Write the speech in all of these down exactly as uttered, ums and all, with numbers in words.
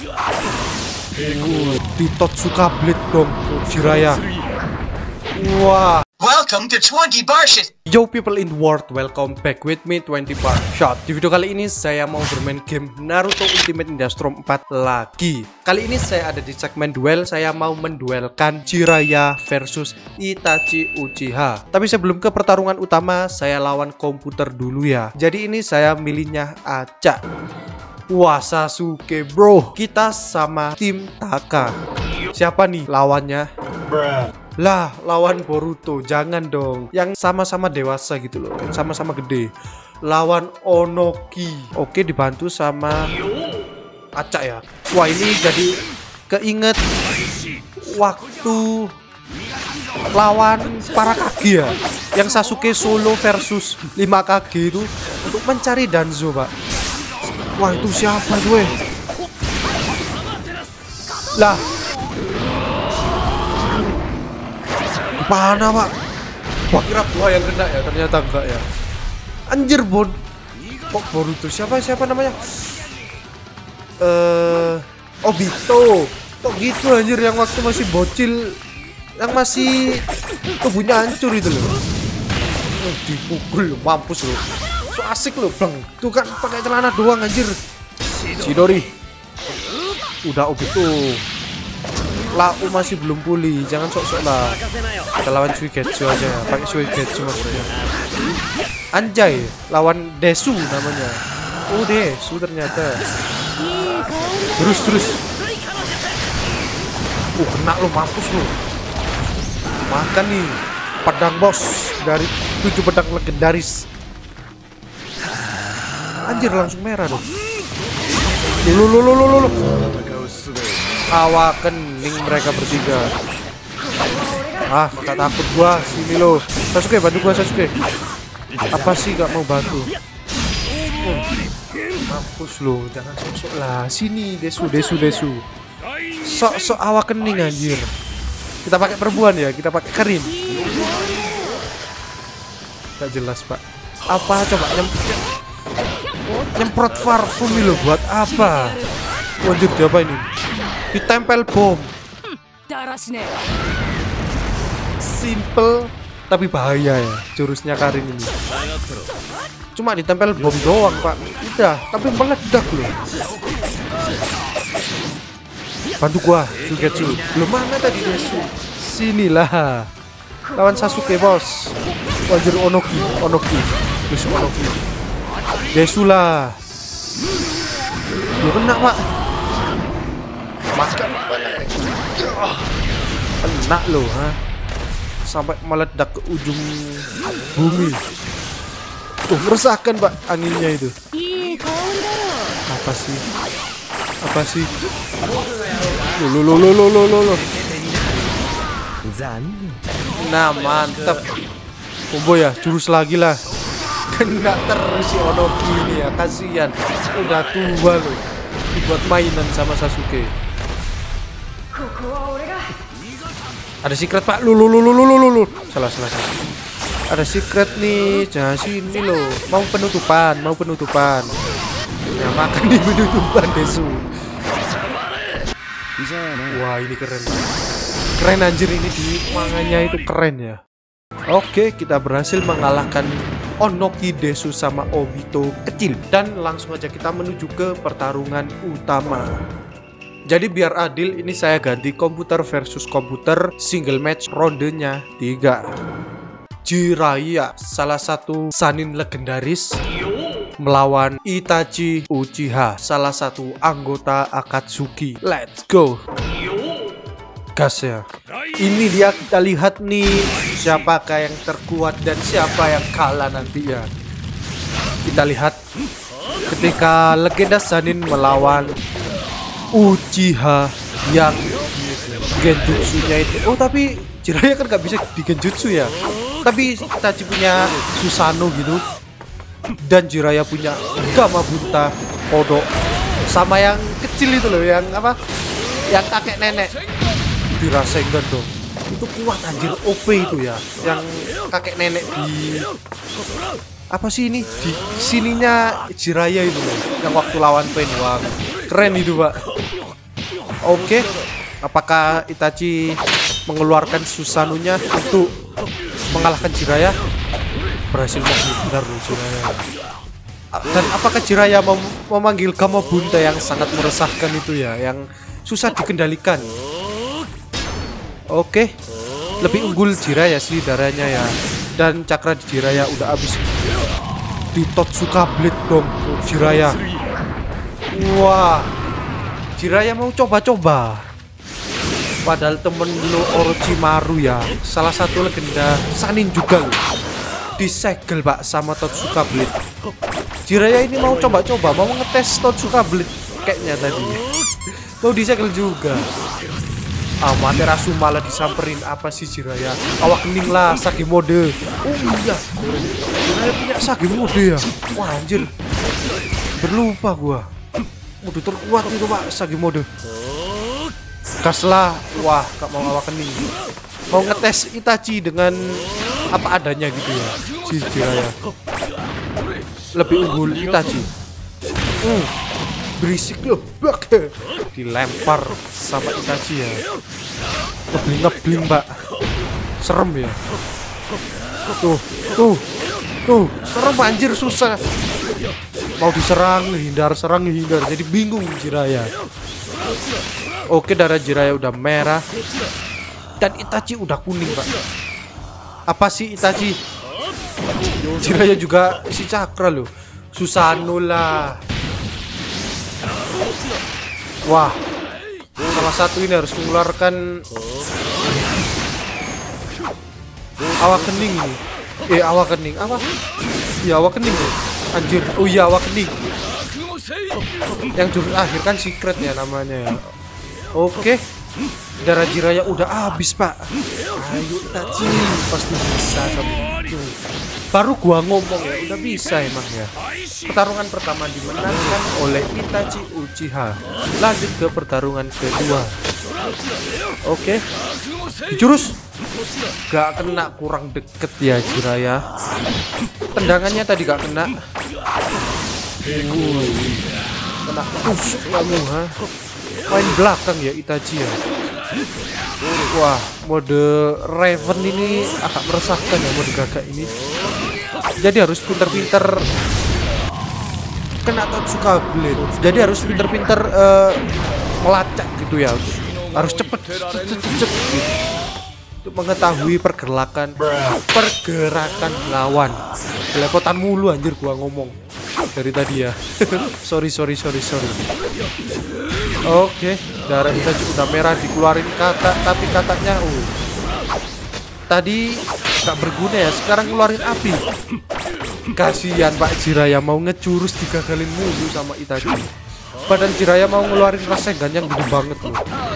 Uh, di Totsuka Blade dong, Jiraiya. Wah. Welcome to twenty bar shit. Yo people in the world, welcome back with me twenty bar shot. Di video kali ini saya mau bermain game Naruto Ultimate Ninja Storm empat lagi. Kali ini saya ada di segmen duel. Saya mau menduelkan Jiraiya versus Itachi Uchiha. Tapi sebelum ke pertarungan utama, saya lawan komputer dulu ya. Jadi ini saya milihnya acak. Wah, Sasuke bro. Kita sama tim Taka. Siapa nih lawannya? Bruh. Lah, lawan Boruto, jangan dong. Yang sama-sama dewasa gitu loh, yang sama-sama gede. Lawan Onoki. Oke, dibantu sama acak ya. Wah, ini jadi keinget waktu lawan para Kage ya, yang Sasuke solo versus lima Kage itu untuk mencari Danzo, Pak. Wah, itu siapa gue? Lah, mana Pak? Wah, kira gua yang kena ya, ternyata enggak ya. Anjir Bon. Kok Boruto? Siapa siapa namanya? Eh, uh, Obito. Kok gitu anjir, yang waktu masih bocil, yang masih tubuhnya hancur itu loh. Oh, dipukul, mampus loh. So asik loh, Bang. Tuh kan pakai celana doang anjir. Chidori. Udah Obito. Lau masih belum pulih, jangan sok-sok lah. Kita lawan Suigetsu aja ya, pakai Suigetsu maksudnya. Anjay, lawan Desu namanya. Oh, Desu ternyata. Terus terus. Uh, kena lo, mampus lo. Makan nih pedang bos dari tujuh pedang legendaris. Anjir, langsung merah dong. Lulu lulu lulu lulu. Awak kening mereka bertiga. Ah, tak takut gua, sini lo. Sasuke, bantu gua Sasuke. Apa sih gak mau bantu? Hmm. Mampus lo, jangan sok-sok lah. Sini, Desu, Desu, Desu. Sok-sok awak kening anjir. Kita pakai perempuan ya, kita pakai Karin. Gak jelas, Pak. Apa coba nyem nyemprot parfum lo buat apa? Wajib apa ini? Ditempel bom. Simple tapi bahaya ya jurusnya Karin ini. Cuma ditempel bom doang, Pak. Udah, tapi meledak loh. Bantu gua, Suigetsu. Belum mana tadi Desu? Sinilah. Lawan Sasuke, bos. Wajir Onoki, Onoki. Desu Onoki. Desu lah. Belum kena, Pak. Makan kena loh, ha? Sampai meledak ke ujung bumi. Tuh, meresahkan Pak anginnya itu. Apa sih? Apa sih? Lo lo lo lo lo lo lo. Nah, mantap. Combo ya, jurus lagi lah. Kena terus si Onoki ini ya, kasihan. Udah tua loh. Dibuat mainan sama Sasuke. Ada secret, Pak. Lu lu lu lu lu lu lu. Salah salah salah. Ada secret nih. Jangan sini loh. Mau penutupan, mau penutupan. Ya, makan di penutupan, Desu. Wah, ini keren. Keren anjir, ini di manganya itu keren ya. Oke, kita berhasil mengalahkan Onoki, Desu sama Obito kecil. Dan langsung aja kita menuju ke pertarungan utama. Jadi biar adil, ini saya ganti komputer versus komputer, single match, rondenya tiga. Jiraiya, salah satu Sannin legendaris, melawan Itachi Uchiha, salah satu anggota Akatsuki. Let's go. Gas ya. Ini dia, kita lihat nih siapakah yang terkuat dan siapa yang kalah nantinya. Kita lihat ketika legenda Sannin melawan Uchiha yang genjutsunya itu. Oh, tapi Jiraiya kan gak bisa di genjutsu ya. Tapi Itachi punya Susanoo gitu. Dan Jiraiya punya Gamabunta Kodo. Sama yang kecil itu loh, yang apa? Yang kakek nenek. Dirasain kan dong. Itu kuat anjir, O P itu ya. Yang kakek nenek di apa sih ini? Di sininya Jiraiya itu loh. Yang waktu lawan Pain. Wah, keren itu, Pak. Oke, apakah Itachi mengeluarkan Susanunya untuk mengalahkan Jiraiya? Berhasil menghindar Jiraiya. Dan apakah Jiraiya mem memanggil Gamabunta yang sangat meresahkan itu ya, yang susah dikendalikan? Oke, lebih unggul Jiraiya sih darahnya ya. Dan cakra di Jiraiya udah habis. Di Totsuka Blade dong Jiraiya. Wah, Jiraiya mau coba-coba. Padahal temen lo Orochimaru ya, salah satu legenda Sanin juga loh, disegel pak sama Totsuka Blade. Jiraiya ini mau coba-coba, mau ngetes Totsuka Blade kayaknya tadi. Mau disegel juga. Amaterasu malah disamperin. Apa sih Jiraiya? Awak kening lah, Sage mode. Oh iya, Jiraiya punya Sage mode ya. Wah anjir, berlupa gua. Mode terkuat itu pak, Sage mode. Gas lah. Wah, gak mau awak kening. Mau ngetes Itachi dengan apa adanya gitu ya, si Jiraiya. Lebih unggul Itachi. Hmm, berisik loh, bak. Dilempar sama Itachi ya. Ngebling-ngebling mbak. Serem ya. Tuh, tuh, tuh, serem anjir, susah. Mau diserang, hindar, serang, hindar. Jadi bingung Jiraiya. Oke, darah Jiraiya udah merah. Dan Itachi udah kuning pak. Apa sih Itachi? Jiraiya juga isi cakra loh. Susanoo lah. Wah, salah satu ini harus mengeluarkan awak kening ini. Eh, awak kening apa? Ya awak kening nih. Anjir, oh iya awak kening. Yang jurus akhir kan secret ya namanya ya. Oke, darah Jiraiya udah habis pak. Ayo Itachi, pasti bisa kamu. Baru gua ngomong ya, udah bisa emang ya. Pertarungan pertama dimenangkan oleh Itachi Uchiha. Lanjut ke pertarungan kedua. Oke, jurus gak kena, kurang deket ya Jiraiya. Tendangannya tadi gak kena. Uh, kena tusuk kamu ha. Main belakang ya Itachi ya. Wah, mode Raven ini agak meresahkan ya, mode gagak ini. Jadi harus pinter-pinter kena Totsuka Blade. Jadi harus pinter-pinter uh, melacak gitu ya. Harus cepet, cepet, cepet, cepet gitu. Untuk mengetahui pergerakan pergerakan lawan. Belepotan mulu anjir gua ngomong dari tadi ya. sorry sorry sorry sorry. Oke, darah kita udah merah, dikeluarin kata, tapi katanya uh tadi gak berguna ya, sekarang ngeluarin api. Kasihan Pak Jiraiya, mau ngecurus digagalin mulu sama Itachi. Badan Jiraiya mau ngeluarin rasengan yang gede banget loh.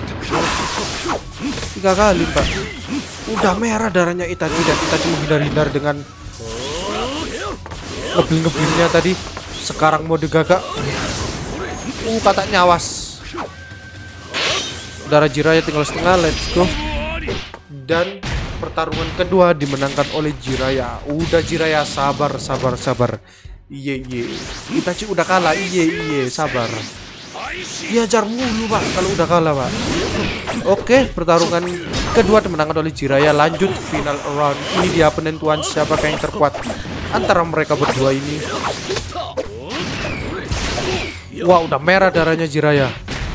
Tiga kali Pak. Udah merah darahnya Itachi, dan Itachi menghindar-hindar dengan ngebling-ngeblingnya tadi. Sekarang mode gagak. Uh, katanya awas. Darah Jiraiya tinggal setengah, let's go. Dan pertarungan kedua dimenangkan oleh Jiraiya. Udah Jiraiya, sabar, sabar, sabar. Iye, iye. Itachi udah kalah, iye, iye, sabar. Diajar mulu pak kalau udah kalah pak. Oke, pertarungan kedua dimenangkan oleh Jiraiya. Lanjut final round. Ini dia penentuan siapa yang terkuat antara mereka berdua ini. Wah, udah merah darahnya Jiraiya.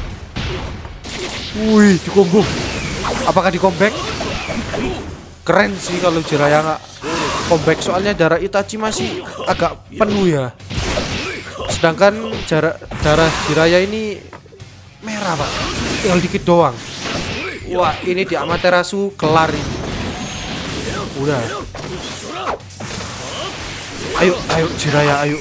Wih, di combo. Apakah di comeback? Keren sih kalau Jiraiya nggak comeback, soalnya darah Itachi masih agak penuh ya. Sedangkan darah, darah Jiraiya ini merah pak, tinggal dikit doang. Wah, ini di Amaterasu kelar ini. Udah. Ayo, ayo Jiraiya, ayo.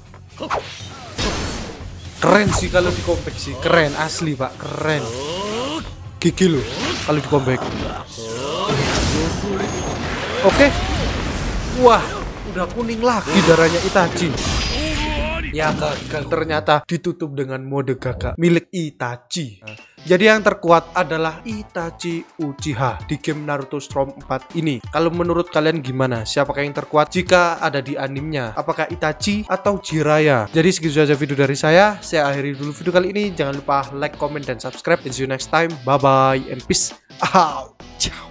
Keren sih kalau di comeback sih, keren asli pak, keren. Gigi loh kalau di comeback. Oke. Wah, udah kuning lagi darahnya Itachi. Ya gagal, ternyata ditutup dengan mode gagal milik Itachi. Nah, jadi yang terkuat adalah Itachi Uchiha di game Naruto Storm empat ini. Kalau menurut kalian gimana? Siapakah yang terkuat jika ada di animenya? Apakah Itachi atau Jiraiya? Jadi segitu saja video dari saya. Saya akhiri dulu video kali ini. Jangan lupa like, comment, dan subscribe. And see you next time. Bye bye and peace out. Ciao.